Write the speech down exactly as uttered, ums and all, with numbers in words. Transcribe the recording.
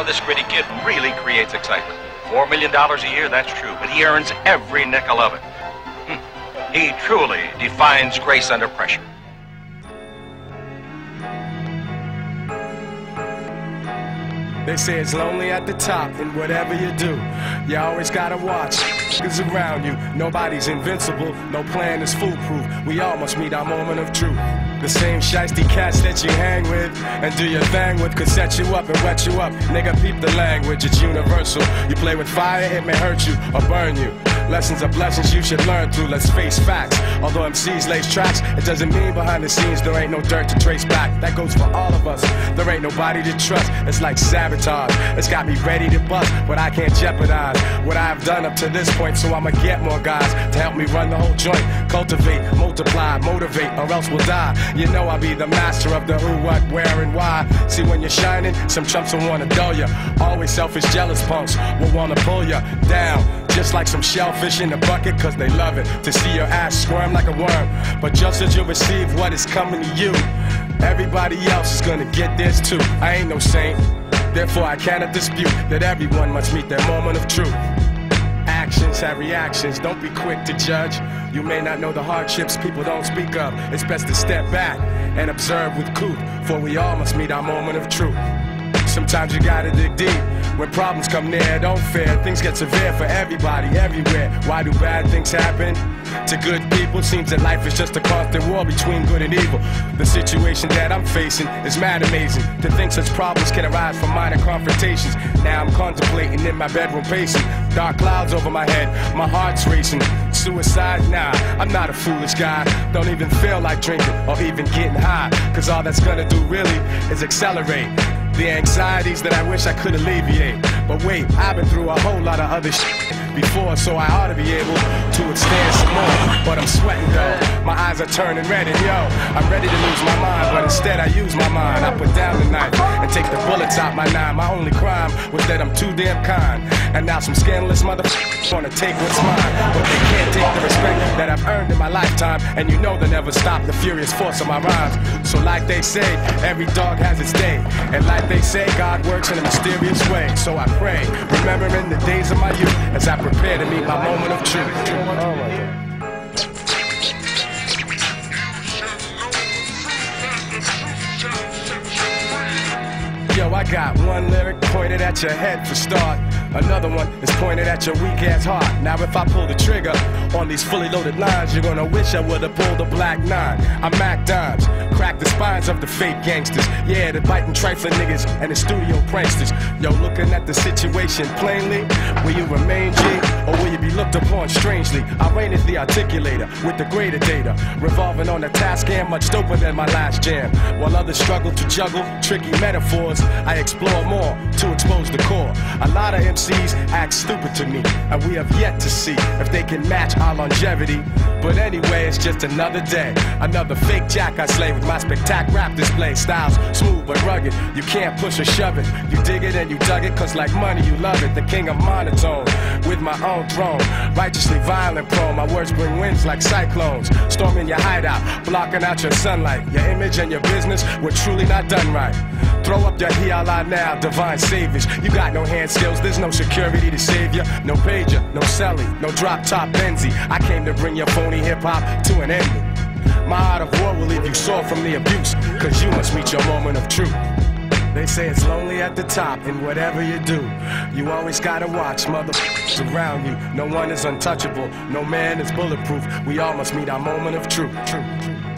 this gritty kid really creates excitement. Four million dollars a year, that's true, but he earns every nickel of it. Hm. He truly defines grace under pressure. They say it's lonely at the top, and whatever you do, you always gotta watch is around you. Nobody's invincible, no plan is foolproof. We all must meet our moment of truth. The same shiesty cats that you hang with and do your thing with could set you up and wet you up. Nigga, peep the language, it's universal. You play with fire, it may hurt you or burn you. Lessons are blessings you should learn through, let's face facts. Although M Cs lace tracks, it doesn't mean behind the scenes there ain't no dirt to trace back. That goes for all of us, there ain't nobody to trust. It's like sabotage, it's got me ready to bust, but I can't jeopardize what I've done up to this point, so I'ma get more guys to help me run the whole joint. Cultivate, multiply, motivate, or else we'll die. You know I'll be the master of the who, what, where, and why. See, when you're shining, some chumps will wanna dull ya. Always selfish, jealous punks will wanna pull ya down, just like some shellfish in a bucket, cause they love it to see your ass squirm like a worm. But just as you receive what is coming to you, everybody else is gonna get theirs too. I ain't no saint, therefore I cannot dispute that everyone must meet their moment of truth. Actions have reactions, don't be quick to judge. You may not know the hardships people don't speak of. It's best to step back and observe with cool, for we all must meet our moment of truth. Sometimes you gotta dig deep. When problems come near, don't fear. Things get severe for everybody, everywhere. Why do bad things happen to good people? Seems that life is just a constant war between good and evil. The situation that I'm facing is mad amazing. To think such problems can arise from minor confrontations. Now I'm contemplating in my bedroom pacing. Dark clouds over my head, my heart's racing. Suicide? Nah, I'm not a foolish guy. Don't even feel like drinking or even getting high, cause all that's gonna do really is accelerate the anxieties that I wish I could alleviate. But wait, I've been through a whole lot of other shit before, so I ought to be able to withstand some more. But I'm sweating though, my eyes are turning red, and yo, I'm ready to lose my mind, but instead I use my mind. I put down the knife and take the bullets out my nine. My only crime was that I'm too damn kind, and now some scandalous motherfuckers wanna take what's mine, but they can't take the respect that I've earned in my lifetime. And you know they'll never stop the furious force of my rhymes. So like they say, every dog has its day, and like they say, God works in a mysterious way. So I pray, remembering the days of my youth, as I prepare to meet my moment of truth. Oh my God. Yo, I got one lyric pointed at your head for start. Another one is pointed at your weak ass heart. Now if I pull the trigger on these fully loaded lines, you're gonna wish I would've pulled a black nine. I Mac dimes, crack the spines of the fake gangsters. Yeah, the biting trifling niggas and the studio pranksters. Yo, looking at the situation plainly, will you remain G, or will you be looked upon strangely? I reign as the articulator with the greater data, revolving on a task and much doper than my last jam. While others struggle to juggle tricky metaphors, I explore more to expose the core. A lot of M Cs act stupid to me, and we have yet to see if they can match our longevity. But anyway, it's just another day, another fake jack I slay with my spectac rap display. Styles smooth but rugged, you can't push or shove it. You dig it and you dug it, cause like money you love it. The king of monotone, with my own throne, righteously violent prone. My words bring winds like cyclones, storming your hideout, blocking out your sunlight. Your image and your business were truly not done right. Throw up your hiala now, divine saviors. You got no hand skills, there's no security to save you. No pager, no celly, no drop top Benzie. I came to bring your phony hip hop to an end. My art of war will leave you sore from the abuse, cause you must meet your moment of truth. They say it's lonely at the top, and whatever you do, you always gotta watch motherfuckers around you. No one is untouchable, no man is bulletproof. We all must meet our moment of truth. Truth.